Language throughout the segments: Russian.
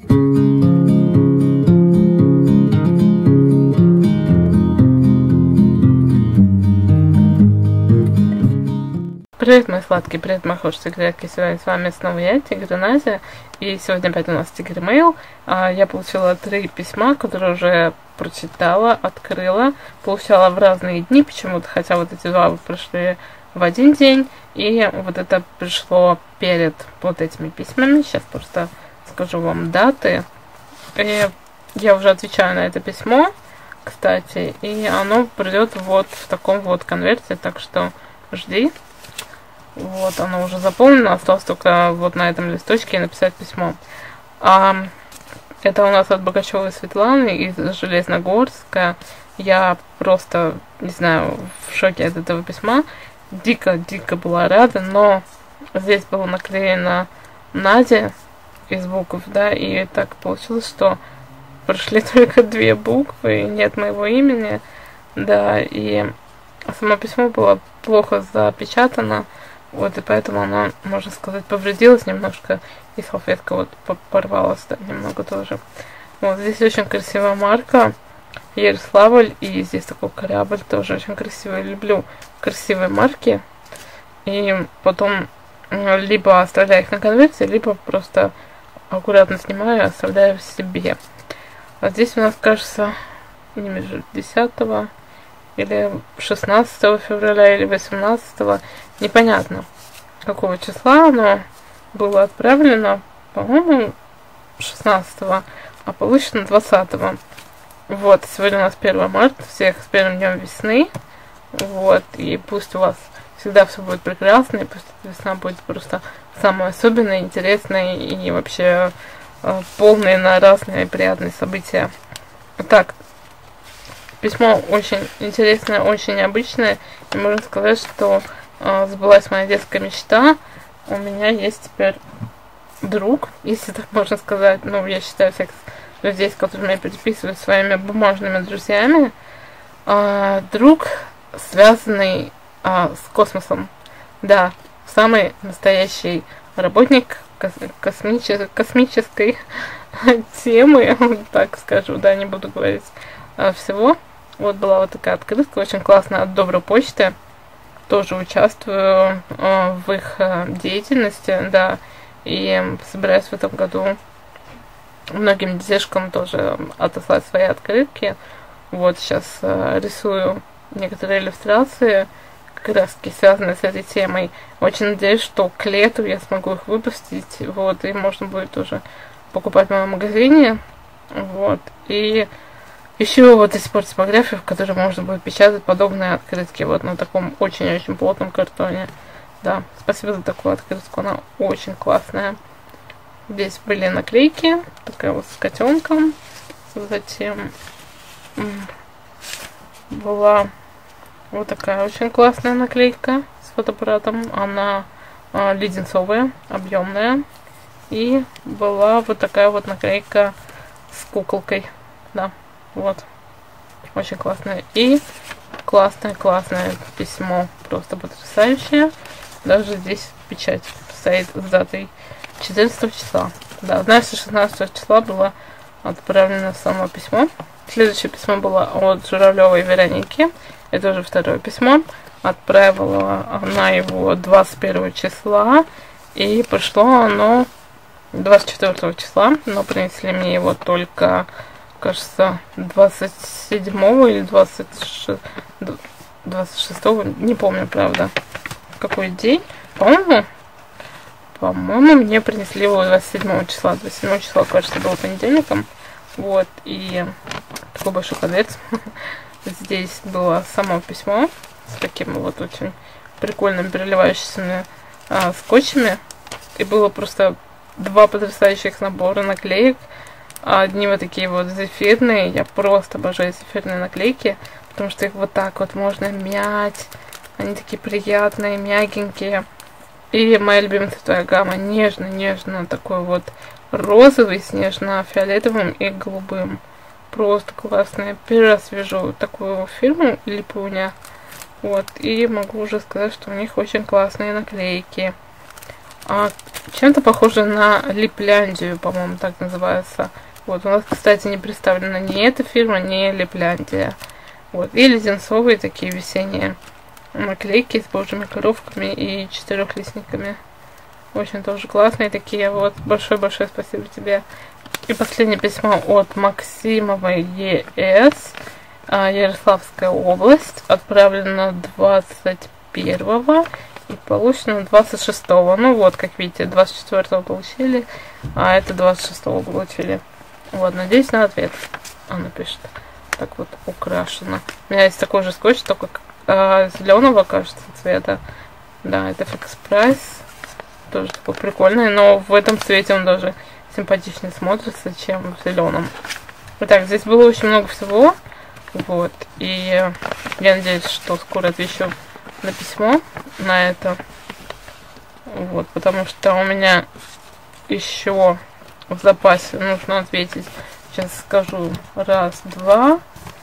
Привет, мои сладкие, привет, мои хорошие тигрятки. Сегодня с вами снова я, Тигр Назя. И сегодня опять у нас Тигр Mail. Я получила 3 письма, которые уже прочитала, открыла. Получала в разные дни почему-то, хотя вот эти 2 пришли в один день. И вот это пришло перед вот этими письмами. Сейчас просто скажу вам даты. И я уже отвечаю на это письмо, кстати. И оно придет вот в таком вот конверте, так что жди. Вот, оно уже заполнено, осталось только вот на этом листочке написать письмо. Это у нас от Богачевой Светланы из Железногорска. Я просто, не знаю, в шоке от этого письма. Дико была рада, но здесь было наклеено Надя из букв, да, и так получилось, что прошли только 2 буквы, нет моего имени, да, и само письмо было плохо запечатано. Вот, и поэтому она, можно сказать, повредилась немножко, и салфетка вот порвалась, да, немного тоже. Вот, здесь очень красивая марка, Ярославль, и здесь такой корабль, тоже очень красивый. Люблю красивые марки, и потом либо оставляю их на конверте, либо просто аккуратно снимаю и оставляю в себе. А здесь у нас, кажется, не между 10 или 16 февраля, или 18, непонятно, какого числа оно было отправлено, по-моему, 16, а получено 20. Вот, сегодня у нас 1 марта, всех с первым днем весны, вот, и пусть у вас всегда все будет прекрасно, и пусть эта весна будет просто самой особенной, интересной и вообще полной на разные приятные события. Так, письмо очень интересное, очень необычное, и можно сказать, что сбылась моя детская мечта. У меня есть теперь друг, если так можно сказать. Ну, я считаю всех людей, с которыми я переписываюсь, своими бумажными друзьями. Друг, связанный с космосом. Да, самый настоящий работник космической темы, так скажу, да, не буду говорить всего. Вот была вот такая открытка, очень классная, от Доброй почты. Тоже участвую в их деятельности, да, и собираюсь в этом году многим детишкам тоже отослать свои открытки. Вот сейчас рисую некоторые иллюстрации, как раз связанные с этой темой. Очень надеюсь, что к лету я смогу их выпустить, вот, и можно будет уже покупать в моем магазине, вот, и еще вот до сих пор типография, в которой можно будет печатать подобные открытки, вот на таком очень-очень плотном картоне. Да, спасибо за такую открытку, она очень классная. Здесь были наклейки, такая вот с котенком. Затем была вот такая очень классная наклейка с фотоаппаратом. Она леденцовая, объемная. И была вот такая вот наклейка с куколкой, да. Вот, очень классное. И классное письмо, просто потрясающее. Даже здесь печать стоит с датой 14 числа. Да, значит, 16 числа было отправлено само письмо. Следующее письмо было от Журавлевой Вероники. Это уже 2 письмо. Отправила она его 21 числа. И пришло оно 24 числа. Но принесли мне его только, кажется, 27 или 26, не помню, правда, какой день. По-моему, мне принесли его 27 числа. 27 числа, кажется, было понедельником. Вот, и такой большой конверт. Здесь было само письмо с таким вот очень прикольным переливающимися скотчами. И было просто 2 потрясающих набора наклеек. Одни вот такие вот зефирные. Я просто обожаю зефирные наклейки, потому что их вот так вот можно мять. Они такие приятные, мягенькие. И моя любимая цветовая гамма нежно, такой вот розовый с нежно-фиолетовым и голубым. Просто классная. Первый раз вижу такую фирму Липуня. Вот, и могу уже сказать, что у них очень классные наклейки. чем-то похоже на Липляндию, по-моему, так называется. Вот, у нас, кстати, не представлена ни эта фирма, ни Липляндия. Вот, и леденцовые такие весенние наклейки с божьими коровками и четырехлистниками. Очень тоже классные такие. Вот, большое-большое спасибо тебе. И последнее письмо от Максимовой ЕС. Ярославская область. Отправлено 21-го и получено 26-го. Ну вот, как видите, 24-го получили, а это 26-го получили. Вот, надеюсь на ответ. Она пишет. Так вот украшено. У меня есть такой же скотч, только зеленого, кажется, цвета. Да, это Fix Price. Тоже такой прикольный, но в этом цвете он даже симпатичнее смотрится, чем в зеленом. Итак, здесь было очень много всего. Вот. И я надеюсь, что скоро отвечу на письмо на это. Вот, потому что у меня еще в запасе нужно ответить. Сейчас скажу. 1, 2,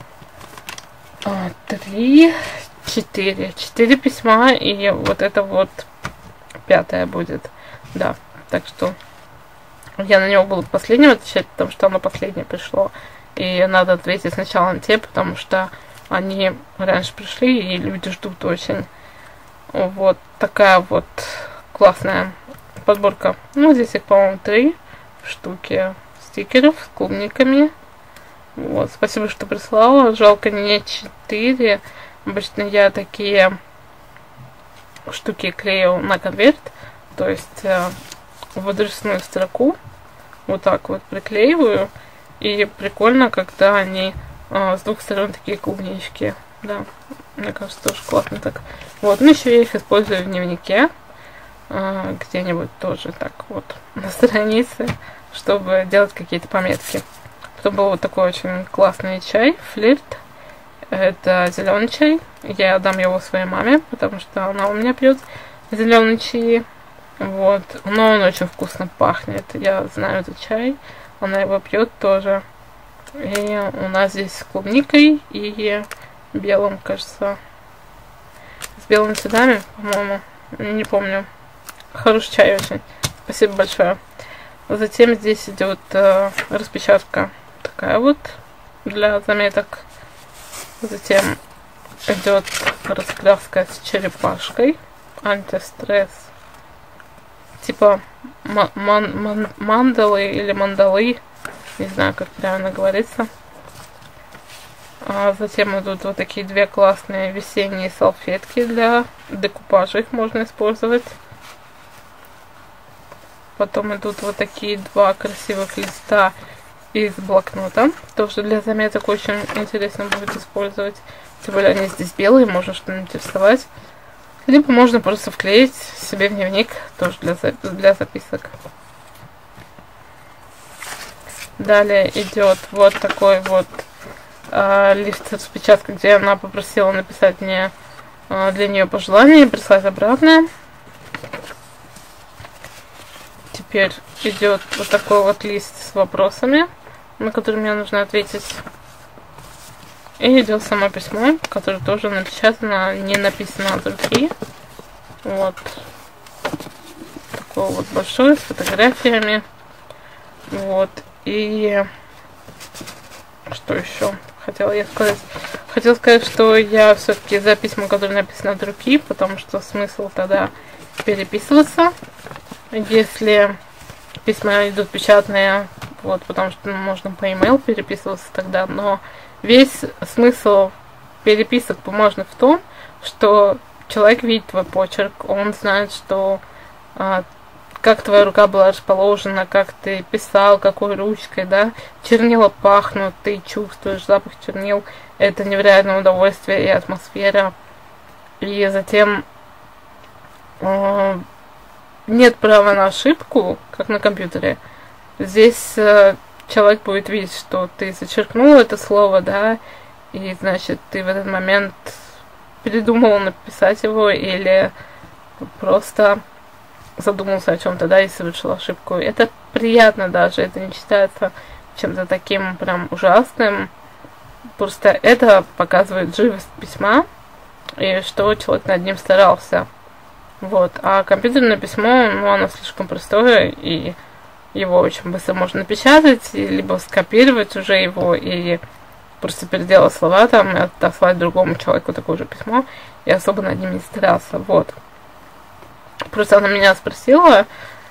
3, 4. 4 письма, и вот это вот 5-е будет. Да, так что я на него буду последним отвечать, потому что оно последнее пришло. И надо ответить сначала на те, потому что они раньше пришли, и люди ждут очень. Вот такая вот классная подборка. Ну, здесь их, по-моему, 3 штуки стикеров с клубниками. Вот, спасибо, что прислала. Жалко, не 4. Обычно я такие штуки клею на конверт, то есть в адресную строку вот так вот приклеиваю, и прикольно, когда они с двух сторон такие клубнички, да, мне кажется, тоже классно так. Вот, ну еще я их использую в дневнике, где-нибудь тоже так вот на странице, чтобы делать какие-то пометки. Потом был вот такой очень классный чай, флирт. Это зеленый чай. Я дам его своей маме, потому что она у меня пьет зеленый чай. Вот. Но он очень вкусно пахнет. Я знаю этот чай. Она его пьет тоже. И у нас здесь с клубникой и белым, кажется. С белыми цветами, по-моему. Не помню. Хороший чай очень. Спасибо большое. Затем здесь идет распечатка такая вот для заметок. Затем идет раскраска с черепашкой, антистресс, типа мандалы или мандалы, не знаю, как правильно говорится. Затем идут вот такие 2 классные весенние салфетки для декупажа, их можно использовать. Потом идут вот такие 2 красивых листа из блокнота. Тоже для заметок очень интересно будет использовать. Тем более они здесь белые, можно что-нибудь рисовать. Либо можно просто вклеить себе в дневник, тоже для записок. Далее идет вот такой вот лист с распечаткой, где она попросила написать мне для нее пожелания и прислать обратно. Теперь идет вот такой вот лист с вопросами, на которые мне нужно ответить. И идет само письмо, которое тоже напечатано, не написано от руки. Вот. Такое вот большое, с фотографиями. Вот. И что еще хотела я сказать? Хотела сказать, что я все-таки за письма, которые написаны от руки, потому что смысл тогда переписываться. Если письма идут печатные, вот, потому что можно по e-mail переписываться тогда, но весь смысл переписок бумажных в том, что человек видит твой почерк, он знает, что как твоя рука была расположена, как ты писал, какой ручкой, да, чернила пахнут, ты чувствуешь запах чернил, это невероятное удовольствие и атмосфера. И затем нет права на ошибку, как на компьютере. Здесь человек будет видеть, что ты зачеркнул это слово, да, и значит ты в этот момент передумал написать его или просто задумался о чем-то, да, и совершил ошибку. Это приятно даже, это не считается чем-то таким прям ужасным. Просто это показывает живость письма и что человек над ним старался. Вот. А компьютерное письмо, ну, оно слишком простое, и его очень быстро можно напечатать, либо скопировать уже его, и просто переделать слова там, и отослать другому человеку такое же письмо, и особо над ним не старался. Вот. Просто она меня спросила,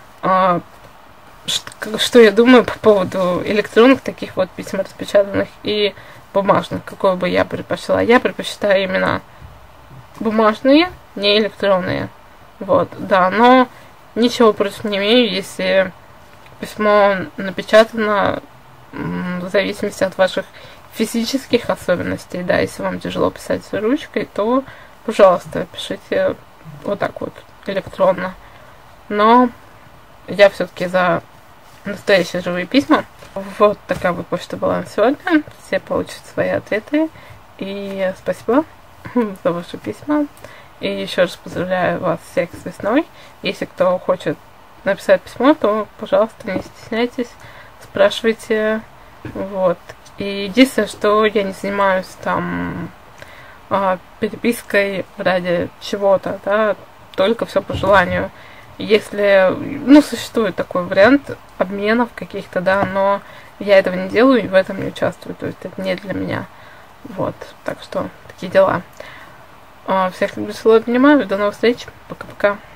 что я думаю по поводу электронных таких вот писем распечатанных и бумажных, какое бы я предпочла. Я предпочитаю именно бумажные, не электронные. Вот, да, но ничего против не имею, если письмо напечатано в зависимости от ваших физических особенностей. Да, если вам тяжело писать своей ручкой, то, пожалуйста, пишите вот так вот, электронно. Но я все-таки за настоящие живые письма. Вот такая вот почта была на сегодня. Все получат свои ответы. И спасибо за ваши письма. И еще раз поздравляю вас всех с весной. Если кто хочет написать письмо, то, пожалуйста, не стесняйтесь, спрашивайте. Вот. И единственное, что я не занимаюсь там перепиской ради чего-то, да, только все по желанию. Если, ну, существует такой вариант обменов каких-то, да, но я этого не делаю и в этом не участвую, то есть это не для меня. Вот, так что такие дела. Всех люблю, целую, обнимаю, до новых встреч, пока-пока.